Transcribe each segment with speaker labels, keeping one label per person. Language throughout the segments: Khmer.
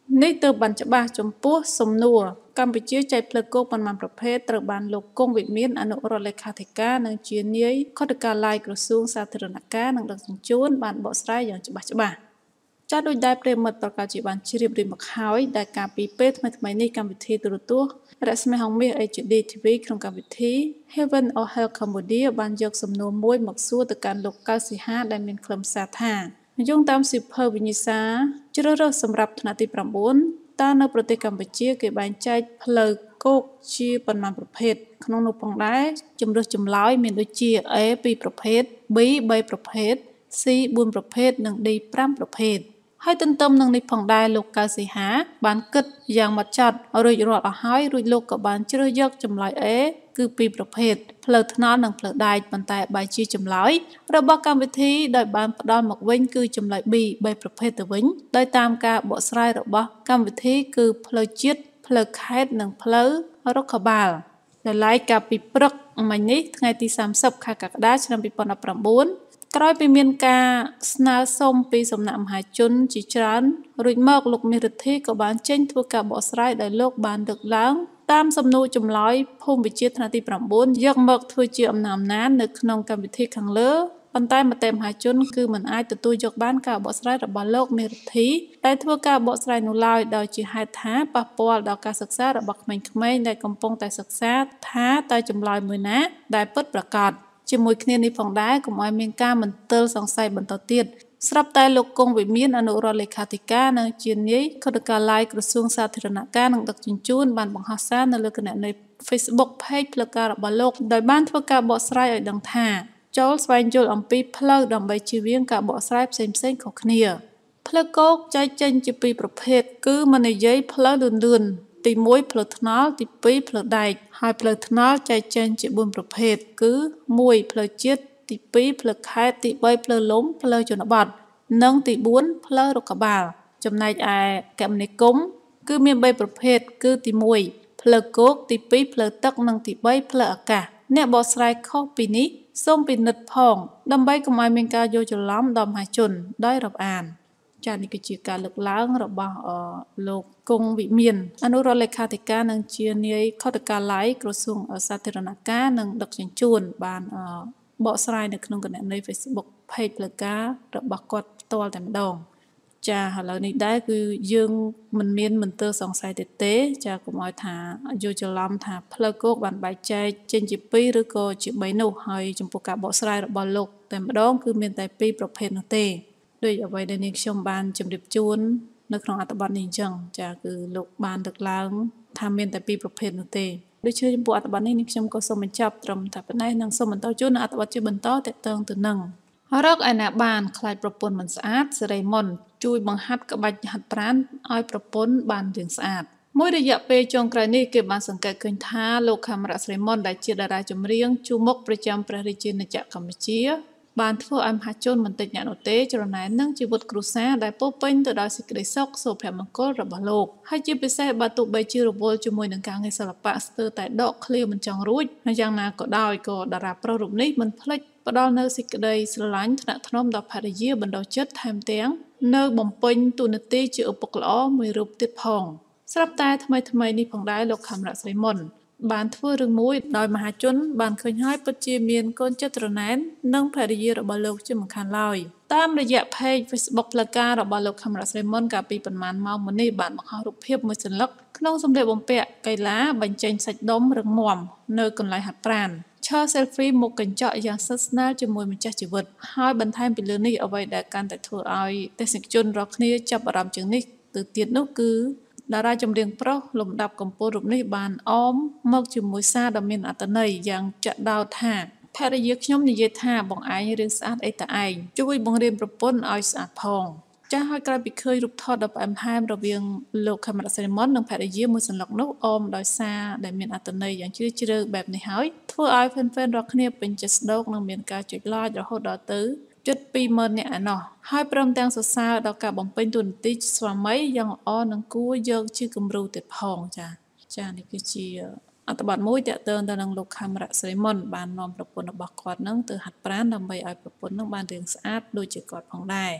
Speaker 1: នេះទៅបានច្បាស់ចំពោះសំណួរកម្ពុជាចែកផ្លូវគោកប៉ុន្មានប្រភេទត្រូវបានលោកគង់វិមានអនុរដ្ឋលេខាធិការនិងជានាយខុទ្ទកាល័យក្រសួងសាធារណការនិងដឹកជញ្ជូនបានបកស្រាយយ៉ាងច្បាស់ចាស់ដោយដែលប្រិមិត្តប្រកាសជាបានជ្រាបរៀបមកហើយដែលការពីពេលថ្មីនេះកម្មវិធីទូរទស្សន៍រស្មីហង្សមាស HD TV ក្នុងកម្មវិធី Heaven or Hell Cambodia បានយកសំណួរមួយមកសួរទៅកាន់លោកកៅសិហាដែលមានខ្លឹមសារថាយោងតាមសិភៅវិញ្ញាសាជ្រើសរើសសម្រាប់ថ្នាក់ទី9តើនៅប្រទេសកម្ពុជាគេបែងចែកផ្លូវគោកជាប៉ុន្មានប្រភេទក្នុងនោះផងដែរជំរើសចម្លើយមានដូចជា A 2ប្រភេទ B 3ប្រភេទ C 4ប្រភេទនិង D 5ប្រភេទហើយទន្ទឹមនឹងនេះផងដែរលោកកៅសិហាបានគិតយ៉ាងម៉ត់ចត់រួចរាល់អស់ហើយរួចលោកក៏បានជ្រើសយកចម្លើយ A គឺ2ប្រភេទផ្លូវថ្នល់និងផ្លូវដែកប៉ុន្តែបែរជាចម្លើយរបស់កម្មវិធីដោយបានផ្ដល់មកវិញគឺចម្លើយ B 3ប្រភេទទៅវិញដោយតាមការបកស្រាយរបស់កម្មវិធីគឺផ្លូវជាតិផ្លូវខេត្តនិងផ្លូវរុក្ខបាលដែលឡាយកាលពីព្រឹកមិញនេះថ្ងៃទី30ខែកក្កដាឆ្នាំ2019ក្រោយពីមានការស្នើសុំពីសំណាក់មហាជនជាច្រើនរួចមកលោកមាសរិទ្ធីក៏បានចេញធ្វើការបកស្រាយដោយលោកបានលើកឡើងតាមសំណួរចម្លើយភូមិវិទ្យាថ្នាក់ទី9យកមកធ្វើជាអំណាននៅក្នុងកម្មវិធីខាងលើប៉ុន្តែមតិមហាជនគឺមិនអាចទទួលយកបានការបកស្រាយរបស់លោកមាសរិទ្ធីដែលធ្វើការបកស្រាយនោះឡើយដោយជាហេតុថាប៉ះពាល់ដល់ការសិក្សារបស់ក្មេងៗដែលកំពុងតែសិក្សាថាតើចម្លើយមួយណាដែលពិតប្រាកដជាមួយគ្នានេះផងដែរកុំឲ្យមានការមន្ទិលសង្ស័យបន្តទៀតស្រាប់តែលោកគង់វិមានអនុរដ្ឋលេខាធិការនិងជានាយខុទ្ទកាល័យក្រសួងសាធារណការនិងដឹកជញ្ជូនបានបង្ហោះសារនៅលើគណនី Facebook Page ផ្លូវការរបស់លោកដោយបានធ្វើការបកស្រាយឲ្យដឹងថាចូលស្វែងយល់អំពីផ្លូវដើម្បីជៀសវាងការបកស្រាយផ្សេងៗខុសគ្នាផ្លូវគោកចែកចេញជាពីរប្រភេទគឺមិននិយាយផ្លូវលឿនទី1ផ្លូវថ្នល់ទី2ផ្លូវដែកហើយផ្លូវថ្នល់ចែកចេញជា4ប្រភេទគឺ1ផ្លូវជាតិទី2ផ្លូវខេត្តទី3ផ្លូវលំផ្លូវជនបទនិងទី4ផ្លូវរុក្ខបាលចំណែកឯគមនាគមន៍គឺមាន3ប្រភេទគឺទី1ផ្លូវគោកទី2ផ្លូវទឹកនិងទី3ផ្លូវអាកាសអ្នកបកស្រាយខុសពីនេះសូមពិនិត្យផងដើម្បីកុំឲ្យមានការយល់ច្រឡំដល់មហាជនដោយរាប់អានចា៎នេះគឺជាការលើកឡើងរបស់លោកគង់វិមានអនុរដ្ឋលេខាធិការនិងជានាយខុទ្ទកាល័យក្រសួងសាធារណការនិងដឹកជញ្ជូនបានបកស្រាយនៅក្នុងគណនី Facebook Page ផ្លូវការរបស់គាត់ផ្ទាល់តែម្ដងចាឥឡូវនេះដែរគឺយើងមិនមានមន្ទិលសង្ស័យទេចាកុំឲ្យថាយល់ច្រឡំថាផ្លូវគោកបានបែកចែកចេញជា2ឬក៏ជា3នោះហើយចំពោះការបកស្រាយរបស់លោកតែម្ដងគឺមានតែ2ប្រភេទនោះទេដោយអ្វីដែលនាងខ្ញុំបានជម្រាបជូននៅក្នុងអត្ថបទនេះអញ្ចឹងចាគឺលោកបានលើកឡើងថាមានតែ2ប្រភេទនោះទេដូច្នេះចំពោះអត្ថបទនេះនាងខ្ញុំក៏សូមបញ្ចប់ត្រឹមតែប៉ុណ្ណេះនិងសូមបន្តជូននៅអត្ថបទជាបន្តទាក់ទងទៅនឹងរកឯណាបានខ្លាចប្រពន្ធមិនស្អាតសេរីមុនជួយបង្ហាត់ក្បាច់ហាត់ប្រាណឲ្យប្រពន្ធបានរាងស្អាតមួយរយៈពេលចុងក្រោយនេះគេបានសង្កេតឃើញថាលោកខេមរៈសេរីមុនដែលជាតារាចម្រៀងជួរមុខប្រចាំព្រះរាជាណាចក្រកម្ពុជាបានធ្វើឲ្យមហាជនមិនតិចអ្នកនោះទេច្រណែននឹងជីវិតគ្រួសារដែលពោរពេញទៅដោយសេចក្តីសុខសុភមង្គលរបស់លោកហើយជាពិសេសបើទោះបីជារវល់ជាមួយនឹងការងារសិល្បៈស្ទើរតែដកឃ្លាមិនចង់រួចហើយយ៉ាងណាក៏ដោយក៏តារាប្រុសរូបនេះមិនភ្លេចផ្ដល់នូវសេចក្តីស្រឡាញ់ថ្នាក់ថ្នមដល់ភរិយាបណ្ដោះចិត្តថែមទាំងនៅបំពេញតួនាទីជាឪពុកល្អមួយរូបទៀតផងស្រាប់តែថ្មីនេះផងដែរលោកខេមរៈសេរីមុនបានធ្វើរឿងមួយដោយមហាជនបានឃើញហើយពិតជាមានកូនចិត្តរណែននិងភរិយារបស់លោកជាមិនខានឡើយតាមរយៈ Page Facebook ផ្លូវការរបស់លោកខេមរៈសេរីមុនកាលពីប្រហែលម៉ោងមុននេះបានបង្ហោះរូបភាពមួយសន្លឹកក្នុងសម្លៀកបំពាក់កីឡាបញ្ចេញសាច់ដុំរឹងមាំនៅកន្លែងហាត់ប្រាណឈរ selfie មុខកញ្ចក់យ៉ាងស្និទ្ធស្នាលជាមួយម្ចាស់ជីវិតហើយបន្ថែមពីលើនេះអ្វីដែលកាន់តែធ្វើឲ្យទេសនិកជនរាល់គ្នាចាប់អារម្មណ៍ជាងនេះទៅទៀតនោះគឺតារាចម្រៀងប្រុសលំដាប់កំពូលរូបនេះបានអមមកជាមួយសារដ៏មានអត្ថន័យយ៉ាងចាក់ដោតថាភរិយាខ្ញុំនិយាយថាបងឯងរឿងស្អាតអីតឯងជួយបង្រៀនប្រពន្ធឲ្យស្អាតផងចាស់ហើយក្រោយពីឃើញរូបថតដ៏ផ្អែមល្ហែមរវាងលោកខេមរៈសេរីមុននិងភរិយាមួយសន្លឹកនោះអមដោយសារដែលមានអត្ថន័យយ៉ាងជ្រាលជ្រៅបែបនេះហើយធ្វើឲ្យហ្វេនរាល់គ្នាពេញចិត្តស្ដោកនិងមានការចុច like រហូតដល់ទៅជិត 20,000 នាក់ឯណោះហើយព្រមទាំងសរសើរដល់ការបំពេញតួនាទីស្វាមីយ៉ាងល្អនិងគួរយកជាគំរូទៀតផងចានេះគឺជាអត្ថបទមួយទាក់ទងទៅនឹងលោកខេមរៈសេរីមុនបាននាំប្រពន្ធរបស់គាត់នឹងទៅហាត់ប្រាណដើម្បីឲ្យប្រពន្ធនឹងបានរាងស្អាតដូចជាគាត់ផងដែរ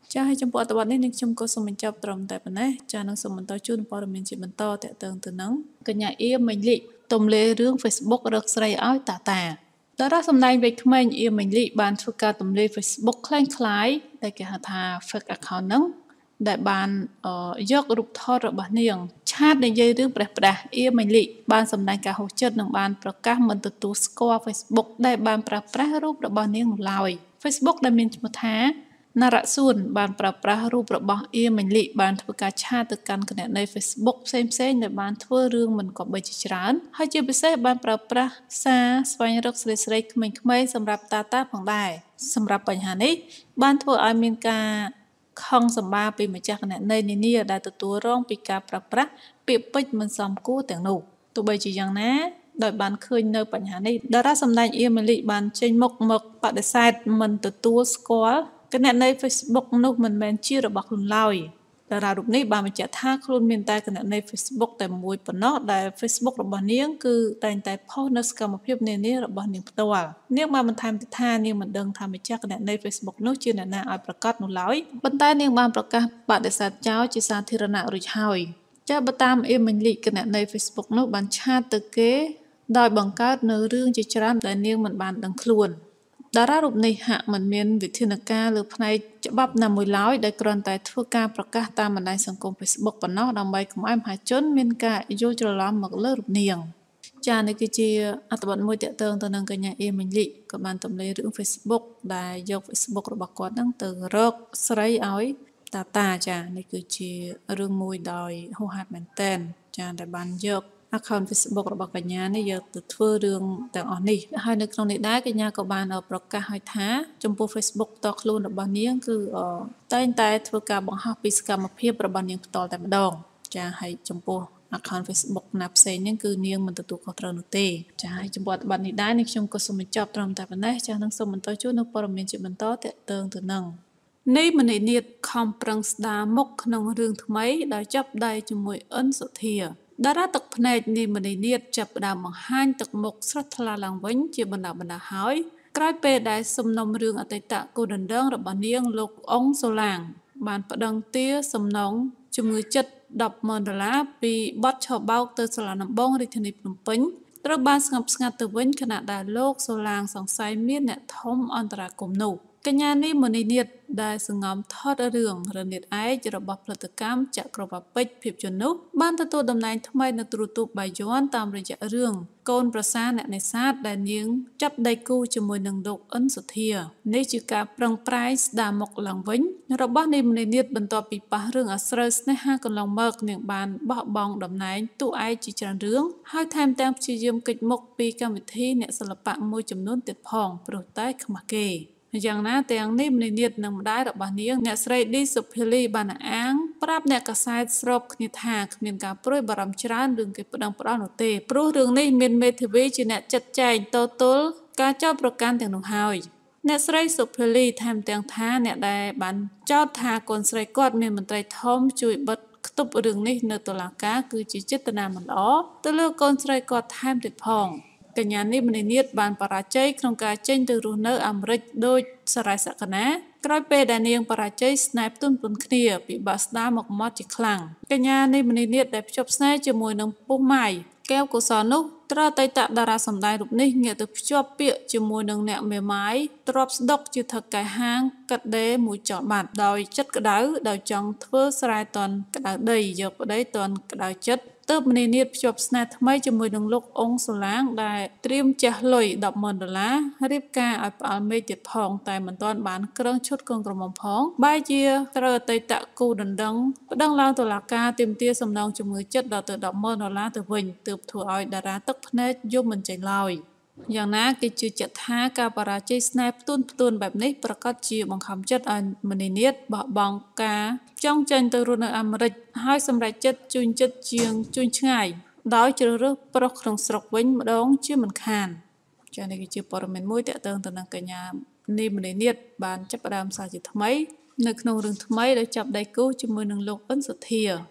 Speaker 1: ចាឲ្យចំពោះអត្ថបទនេះនឹងខ្ញុំក៏សូមបញ្ចប់ត្រឹមតែប៉ុណ្ណេះចានឹងសូមបន្តជូនព័ត៌មានជាបន្តតទៅនឹងកញ្ញាអៀមមិញលីទំលេរឿង Facebook រកស្រីឲ្យតាតារាសម្ដែងវ័យក្មេងអៀមមិញលីបានធ្វើការទំលេ Facebook คล้ายៗដែលគេហៅថា fake account ហ្នឹងដែលបានយករូបថតរបស់នាងឆាតនិយាយរឿងប្រេះផ្ដាស់អៀមិញលីបានសម្ដែងការហួសចិត្តនិងបានប្រកាសមិនទទួលស្គាល់ Facebook ដែលបានប្រើប្រាស់រូបរបស់នាងនោះឡើយ Facebook ដែលមានឈ្មោះថាណារ៉ាសួនបានប្រើប្រាស់រូបរបស់អៀមិញលីបានធ្វើការឆាតទៅកាន់គណនី Facebook ផ្សេងៗដែលបានធ្វើរឿងមិនគប្បីជាច្រើនហើយជាពិសេសបានប្រើប្រាស់សារស្វែងរកស្រីៗក្មេងៗសម្រាប់តាផងដែរសម្រាប់បញ្ហានេះបានធ្វើឲ្យមានការខឹងសម្បាពីម្ចាស់គណនីនានាដែលទទួលរងពីការប្រើប្រាស់ពាក្យពេចន៍មិនសមគួរទាំងនោះទោះបីជាយ៉ាងណាដោយបានឃើញនៅបញ្ហានេះតារាសម្ដែងអៀមិញលីបានចេញមុខមកបដិសេធមិនទទួលស្គាល់គណនី Facebook នោះមិនមែនជារបស់ខ្លួនឡើយតារារូបនេះបានបញ្ជាក់ថាខ្លួនមានតែគណនី Facebook តែមួយប៉ុណ្ណោះដែល Facebook របស់នាងគឺតែងតែផុសនៅសកម្មភាពនានារបស់នាងផ្ទាល់នាងបានបន្ថែមទៀតថានាងមិនដឹងថាម្ចាស់គណនី Facebook នោះជាអ្នកណាឲ្យប្រកាសនោះឡើយប៉ុន្តែនាងបានប្រកាសបដិសេធចោលជាសាធារណៈរួចហើយចាបើតាមអៀមិញលីគណនី Facebook នោះបានឆាតទៅគេដោយបង្កើតនៅរឿងជាច្រើនដែលនាងមិនបានដឹងខ្លួនតារារូបនេះហាក់មិនមានវិធានការលើផ្នែកច្បាប់ណាមួយឡើយដែលគ្រាន់តែធ្វើការប្រកាសតាមបណ្ដាញសង្គម Facebook ប៉ុណ្ណោះដើម្បីកុំឲ្យមហាជនមានការយល់ច្រឡំមកលើរូបនាងចានេះគឺជាអត្ថបទមួយទាក់ទងទៅនឹងកញ្ញាអៀមិញលីក៏បានទម្លាយរឿង Facebook ដែលយក Facebook របស់គាត់ហ្នឹងទៅរកស្រីឲ្យតាចានេះគឺជារឿងមួយដោយហួសហេតុមែនទែនចាដែលបានយក account Facebook របស់កញ្ញានេះយកទៅធ្វើរឿងទាំងអស់នេះហើយនៅក្នុងនេះដែរកញ្ញាក៏បានប្រកាសឲ្យថាចំពោះ Facebook តខ្លួនរបស់នាងគឺតែងតែធ្វើការបង្ហោះពីសកម្មភាពរបស់នាងផ្ទាល់តែម្ដងចាហើយចំពោះ account Facebook ណាផ្សេងហ្នឹងគឺនាងមិនទទួលខុសត្រូវនោះទេចាហើយចំពោះអត្ថបទនេះដែរនេះខ្ញុំក៏សូមបញ្ចប់ត្រឹមតែប៉ុណ្ណេះចានឹងសូមបន្តជួបនៅព័ត៌មានជាបន្តទាក់ទងទៅនឹងនេះមនីនាថខំប្រឹងស្ដារមុខក្នុងរឿងថ្មីដោយចាប់ដៃជាមួយអិនសុធាតារាទឹកភ្នែកនីមនីនាថចាប់ផ្ដើមបង្ហាញទឹកមុខស្រស់ថ្លាឡើងវិញជាបណ្ដាហើយក្រោយពេលដែលសំណុំរឿងអតីតគូដណ្ដឹងរបស់នាងលោកអ៊ុងសូឡាងបានប្តឹងទារសំណងជំងឺចិត្ត$10,000ពីបទឆបោកទៅសាលាដំបងរាជធានីភ្នំពេញត្រូវបានស្ងប់ស្ងាត់ទៅវិញខណៈដែលលោកសូឡាងសង្ស័យមានអ្នកធំអន្តរាគមន៍នោះកញ្ញានេះមនីនាថដែលសង្ងំថតរឿងរនាតឯករបស់ផលិតកម្មចក្រវាពេជ្រភាពយន្តនោះបានទទួលតំណែងថ្មីនៅទូរទស្សន៍បាយ័នតាមរយៈរឿងកូនប្រសារអ្នកនេសាទដែលនាងចាប់ដៃគូជាមួយនឹងលោកអិនសុធានេះជាការប្រឹងប្រែងស្ដារមុខឡើងវិញរបស់នាងមនីនាថបន្ទាប់ពីប៉ះរឿងអាស្រូវស្នេហាកន្លងមកនាងបានបោះបង់តំណែងតួឯកជាច្រើនរឿងហើយថែមទាំងព្យាយាមគេចមុខពីកម្មវិធីអ្នកសិល្បៈមួយចំនួនទៀតផងព្រោះតែខ្មាស់គេយ៉ាងណាទាំងនេះមនីនាថនិងម្ដាយរបស់នាងអ្នកស្រីឌីសុភាលីបានអាងប្រាប់អ្នកកាសែតស្របគ្នាថាគ្មានការព្រួយបារម្ភច្រើនរឿងគេប្តឹងផ្តល់នោះទេព្រោះរឿងនេះមានមេធាវីជាអ្នកចាត់ចែងតទល់ការចោទប្រកាន់ទាំងនោះហើយអ្នកស្រីសុភាលីថែមទាំងថាអ្នកដែលបានចោទថាកូនស្រីគាត់មានមន្ត្រីធំជួយបិទខ្ទប់រឿងនេះនៅតុលាការគឺជាចេតនាមិនល្អទៅលើកូនស្រីគាត់ថែមទៀតផងកញ្ញានេះមនីនាថបានបរាជ័យក្នុងការចេញទៅរស់នៅអាមេរិកដោយសារាយសក្តាក្រោយពេលដែលនាងបរាជ័យស្នេហ៍ផ្ទុនគ្នាពិបាកស្ដារមកមាត់ជាខ្លាំងកញ្ញានេះមនីនាថដែលភ្ជាប់ស្នេហ៍ជាមួយនឹងពុះម៉ាយកែវកុសលនោះត្រូវអតីតតារាសម្ដែងរូបនេះងាកទៅភ្ជាប់ពាក្យជាមួយនឹងអ្នកមេម៉ាយទ្របស្ដុកជាថៅកែហាងកាត់ដេរមួយចោលបាត់ដោយចិត្តក្តៅដោយចង់ធ្វើស្រែតនក្តៅដីយកប្តីតនក្តៅចិត្តទើបមនីនាថភ្ជាប់ស្នេហ៍ថ្មីជាមួយនឹងលោកអ៊ុងសូឡាងដែលត្រៀមចាស់លុយ$10,000រៀបការឲ្យផ្អើលមេឃទៀតផងតែមិនទាន់បានក្រងឈុតកូនក្រមុំផងបែរជាត្រូវអតីតគូដណ្ដឹងប្តឹងឡើងតុលាការទាមទារសំណងជំងឺចិត្តដល់ទៅ$10,000ទៅវិញទើបធ្វើឲ្យតារាទឹកភ្នែកយំមិនចេញឡើយយ៉ាងណាគេជឿជាក់ថាការបរាជ័យស្នេហ៍ផ្ទួនបែបនេះប្រកាសជាបង្ខំចិត្តឲ្យមនីនាថបោះបង់ការចង់ចេញទៅរស់នៅអាមេរិកហើយសម្រេចចិត្តជួញចិត្តជាងជួញឆ្ងាយដោយជ្រើសរើសប្រុសក្នុងស្រុកវិញម្ដងជាមិនខានចា៎នេះគឺជាព័ត៌មានមួយទាក់ទងទៅនឹងកញ្ញានេះមនីនាថបានចាប់ផ្ដើមសារជាថ្មីនៅក្នុងរឿងថ្មីដែលចាប់ដៃគូជាមួយនឹងលោកអិនសុធា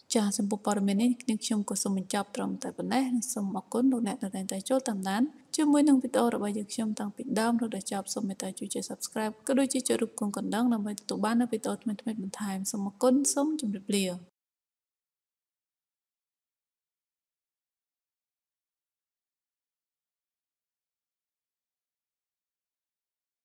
Speaker 1: ចាសចំពោះព័ត៌មាននេះខ្ញុំក៏សូមបញ្ចប់ត្រឹមតែប៉ុណ្ណេះសូមអរគុណលោកអ្នកដែលតែងតែចូលតាមដានជាមួយនឹងវីដេអូរបស់យើងខ្ញុំតាំងពីដើមរហូតដល់ចប់សូមមេត្តាជួយចុច Subscribe ក៏ដូចជាចុចរូបកូនកណ្ដឹងដើម្បីទទួលបាននូវវីដេអូថ្មីៗបន្ថែមសូមអរគុណសូមជម្រាបលា